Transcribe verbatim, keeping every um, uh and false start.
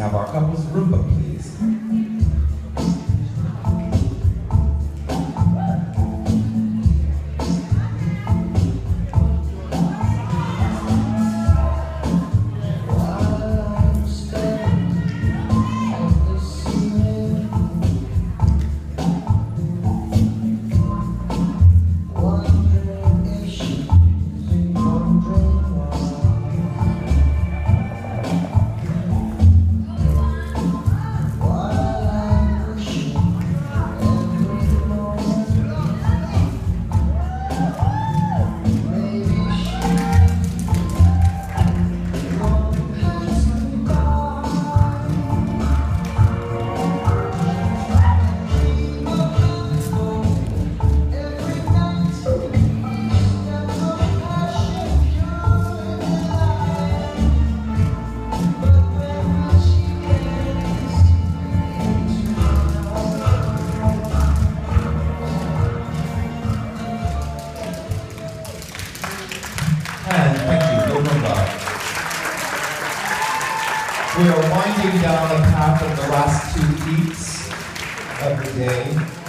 have our couples Roomba, please? And thank you, no Roomba. We are winding down the path of the last two heats of the day.